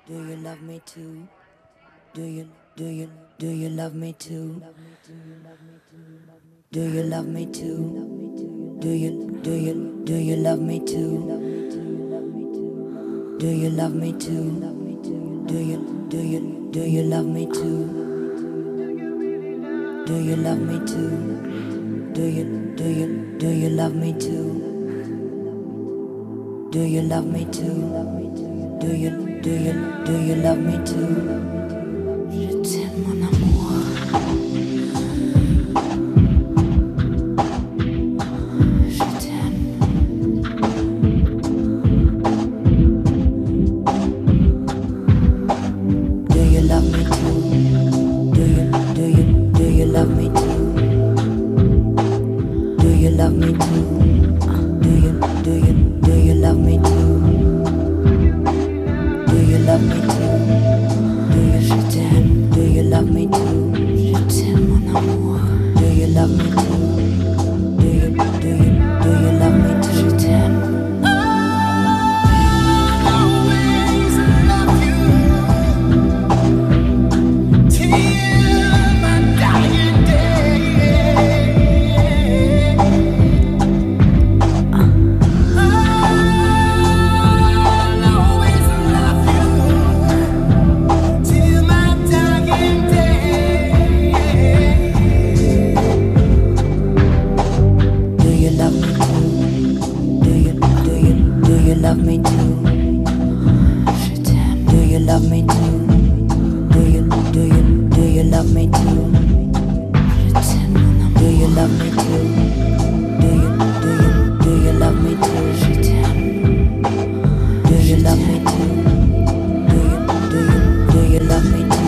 Do you love me too? Do you love me too? Do you love me too? Do you love me too? Do you love me too? Do you love me too? Do you love me too? Do you love me too? Do you love me too? Do you love me too? Je t'aime mon amour. Je t'aime. Do you love me too? Do you love me too? Do you love me too? Do you love me too? Do you love me too? Je t'aime. Do you love me too? Je t'aime mon amour. Do you love me too? Do you love me too? Je t'aime. Love me too. Je t'aime. Do you love me too? Do you love me too? Je t'aime mon amour. Do you love me too? Do you love me too? Je t'aime. Do you love me too? Do you love me too?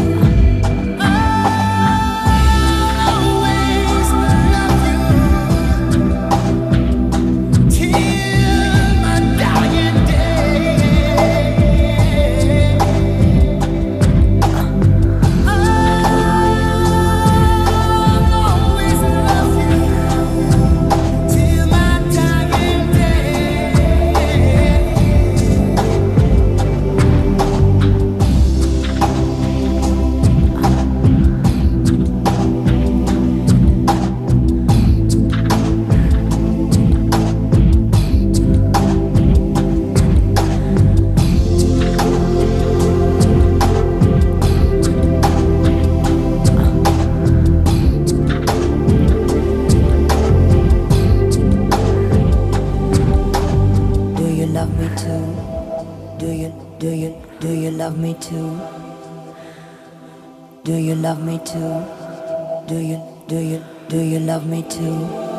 Love me too? Do you love me too? Do you love me too? Do you love me too?